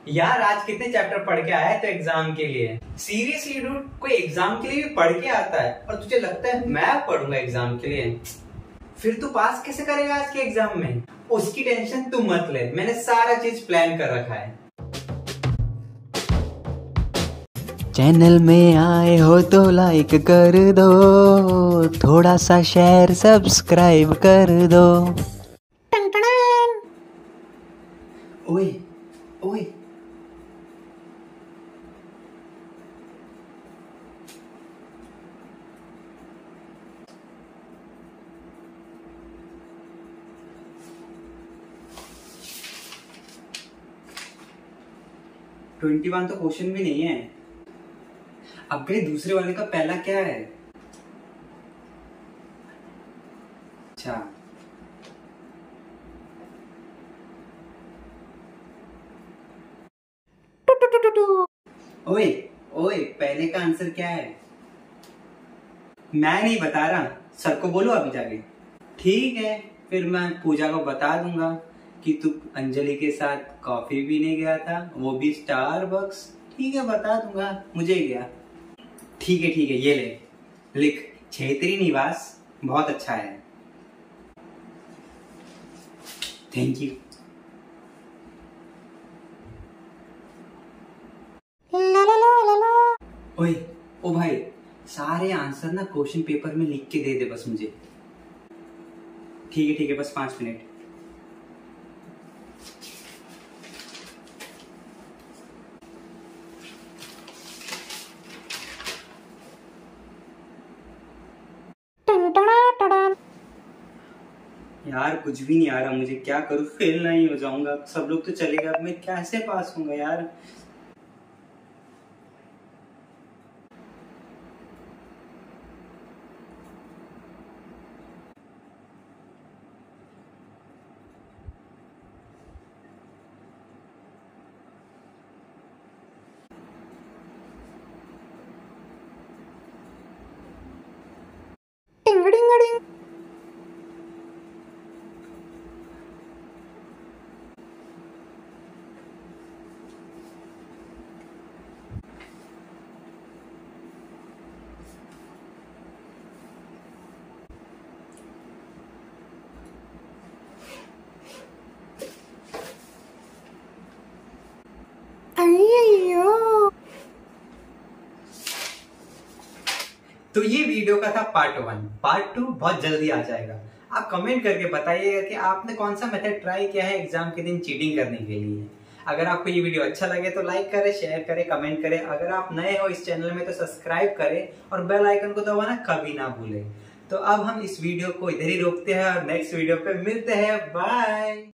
यार आज कितने चैप्टर पढ़ के आया है तो एग्जाम के लिए? सीरियसली डूड, कोई एग्जाम के लिए भी पढ़ के आता है और तुझे लगता है मैं पढ़ूंगा एग्जाम के लिए? फिर तू पास कैसे करेगा आज के एग्जाम में? उसकी टेंशन तू मत ले, मैंने सारा चीज प्लान कर रखा है। चैनल में आए हो तो लाइक कर दो, थोड़ा सा शेयर सब्सक्राइब कर दो। ओए ओए, ट्वेंटी वन तो क्वेश्चन भी नहीं है। अब गए दूसरे वाले का पहला क्या है? अच्छा, ओए ओए, पहले का आंसर क्या है? मैं नहीं बता रहा, सर को बोलो अभी जाके। ठीक है, फिर मैं पूजा को बता दूंगा कि तू अंजलि के साथ कॉफी पीने गया था, वो भी स्टारबक्स। ठीक है, बता दूंगा, मुझे गया। ठीक है, ये ले, लिख, छेत्री निवास, बहुत अच्छा है। Thank you. ओए ओ भाई, सारे आंसर ना क्वेश्चन पेपर में लिख के दे दे बस मुझे। ठीक है, बस 5 मिनट। यार कुछ भी नहीं आ रहा मुझे, क्या करूं? फेल नहीं हो जाऊंगा, सब लोग तो चले गए, अब मैं कैसे पास होऊंगा यार? तो ये वीडियो का था पार्ट 1। पार्ट 2 बहुत जल्दी आ जाएगा। आप कमेंट करके बताइएगा कि आपने कौन सा मेथड ट्राई किया है एग्जाम के दिन चीटिंग करने के लिए। अगर आपको ये वीडियो अच्छा लगे तो लाइक करें, शेयर करें, कमेंट करें। अगर आप नए हो इस चैनल में तो सब्सक्राइब करें और बेल आइकन को दबाना कभी ना भूलें। तो अब हम इस वीडियो को इधर ही रोकते हैं और नेक्स्ट वीडियो पे मिलते हैं। बाय।